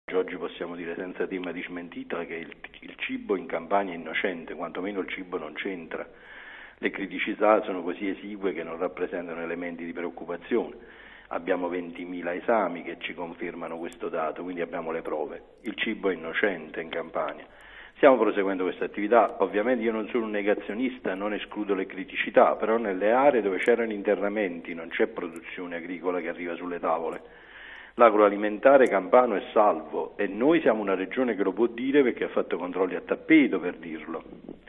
Oggi possiamo dire senza tema di smentita che il cibo in Campania è innocente, quantomeno il cibo non c'entra. Le criticità sono così esigue che non rappresentano elementi di preoccupazione. Abbiamo 20.000 esami che ci confermano questo dato, quindi abbiamo le prove. Il cibo è innocente in Campania. Stiamo proseguendo questa attività, ovviamente io non sono un negazionista, non escludo le criticità, però nelle aree dove c'erano internamenti non c'è produzione agricola che arriva sulle tavole. L'agroalimentare campano è salvo e noi siamo una regione che lo può dire perché ha fatto controlli a tappeto, per dirlo.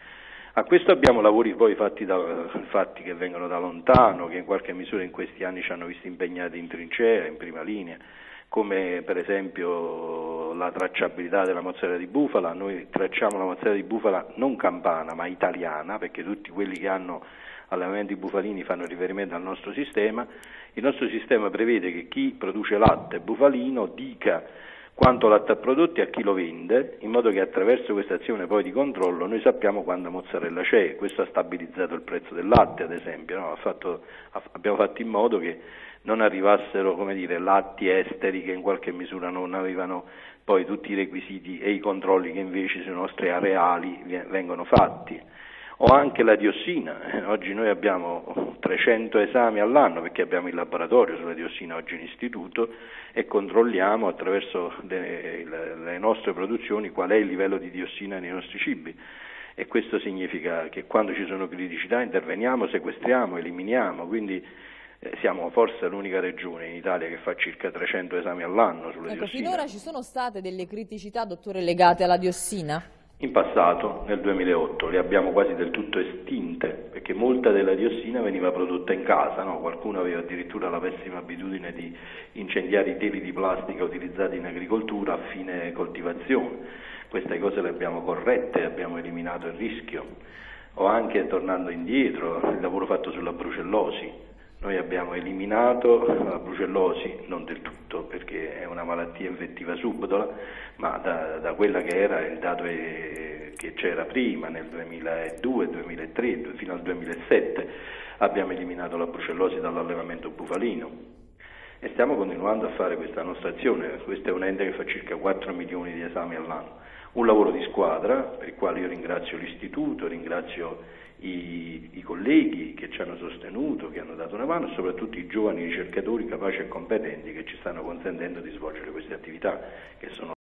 A questo abbiamo lavori poi fatti che vengono da lontano, che in qualche misura in questi anni ci hanno visto impegnati in trincea, in prima linea, come per esempio la tracciabilità della mozzarella di bufala. Noi tracciamo la mozzarella di bufala non campana ma italiana, perché tutti quelli che hanno allevamenti bufalini fanno riferimento al nostro sistema. Il nostro sistema prevede che chi produce latte bufalino dica quanto latte ha prodotto e a chi lo vende, in modo che attraverso questa azione poi di controllo noi sappiamo quanta mozzarella c'è. Questo ha stabilizzato il prezzo del latte, ad esempio, no? Abbiamo fatto in modo che non arrivassero, latti esteri che in qualche misura non avevano poi tutti i requisiti e i controlli che invece sui nostri areali vengono fatti. O anche la diossina, oggi noi abbiamo 300 esami all'anno perché abbiamo il laboratorio sulla diossina oggi in istituto e controlliamo attraverso le nostre produzioni qual è il livello di diossina nei nostri cibi, e questo significa che quando ci sono criticità interveniamo, sequestriamo, eliminiamo, quindi siamo forse l'unica regione in Italia che fa circa 300 esami all'anno sulla diossina. Finora ci sono state delle criticità, dottore, legate alla diossina? In passato, nel 2008, le abbiamo quasi del tutto estinte, perché molta della diossina veniva prodotta in casa, no? Qualcuno aveva addirittura la pessima abitudine di incendiare i teli di plastica utilizzati in agricoltura a fine coltivazione. Queste cose le abbiamo corrette, abbiamo eliminato il rischio. O anche, tornando indietro, il lavoro fatto sulla brucellosi. Noi abbiamo eliminato la brucellosi, non del tutto perché è una malattia infettiva subdola, ma da quella che era il dato che c'era prima, nel 2002, 2003, fino al 2007, abbiamo eliminato la brucellosi dall'allevamento bufalino. E stiamo continuando a fare questa nostra azione. Questo è un ente che fa circa 4 milioni di esami all'anno. Un lavoro di squadra, per il quale io ringrazio l'Istituto, ringrazio i colleghi che ci hanno sostenuto, che hanno dato una mano, e soprattutto i giovani ricercatori capaci e competenti che ci stanno consentendo di svolgere queste attività, che sono